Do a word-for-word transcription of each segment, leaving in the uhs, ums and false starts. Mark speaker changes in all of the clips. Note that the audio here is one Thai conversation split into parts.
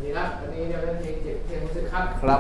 Speaker 1: ดีครับวันนี้จะเป็นเพลงเจ็บเพลงรู้สึกครับ
Speaker 2: ครับ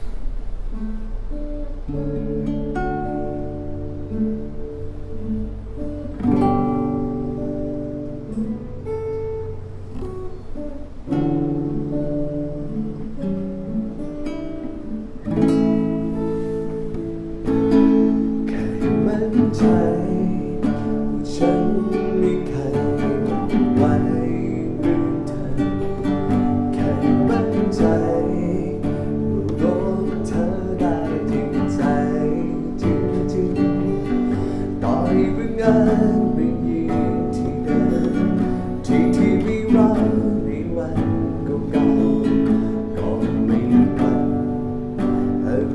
Speaker 3: ใจฉันไม่เคยไว้หรือเธอแค่มั่นใจรู้เธอได้จริงใจจริงๆต่อให้เรื่องงานไม่ยิ่งที่เดิมที่ที่มีเราในวันเก่าๆก็ไม่ปันอะไร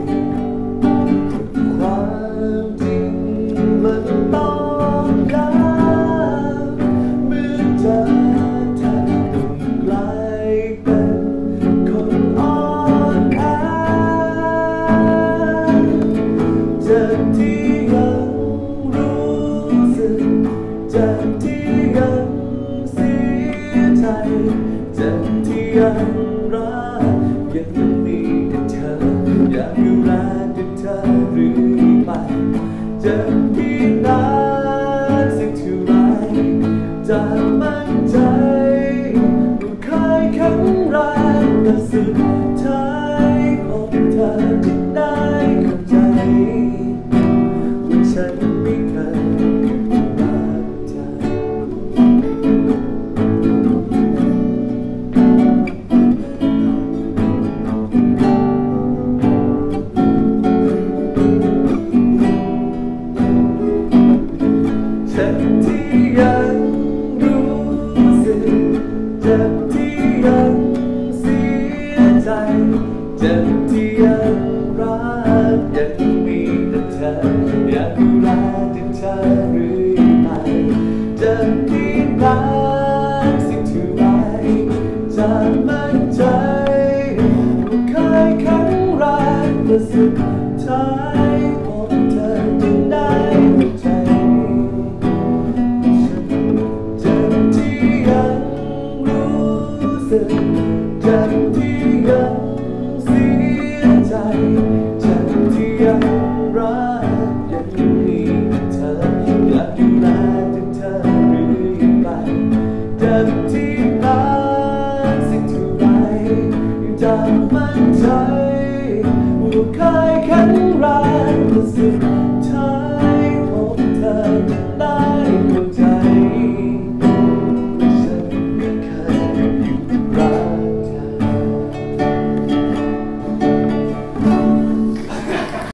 Speaker 3: ความจริงมันต้องการเมื่อเจอเธอต้องกลายเป็นคนอ่อนแอเจ็บที่ยังรู้สึกเจ็บที่ยังเสียใจเจ็บที่ยังรักยังมีแต่เธออยากอยู่แลแต่เธอหรือไปเจ็บที่นานสักเท่าไรจะมั่นใจว่าเคยแข็งแรงแต่สุดท้ายพบเธอจะได้เข้าใจว่าฉันไม่เคยรักเธอเจ็บที่ยังรู้สึกเจ็บที่ยังเสียใจเจ็บที่ยังรักยังมีแต่เธออยากดูแลแต่เธอเรื่อยไปเจ็บที่นานสักเท่าไรจะมั่นใจว่าเคยแข็งแรงแต่สุดท้ายพบเธอจึงได้เข้าใจเจ็บที่ยังรู้สึกเจ็บที่ยังเสียใจเจ็บที่ยังรักยังมีเธออยากดูแลแต่เธอเรื่อยไปเจ็บที่นานสักเท่าไรจะมั่น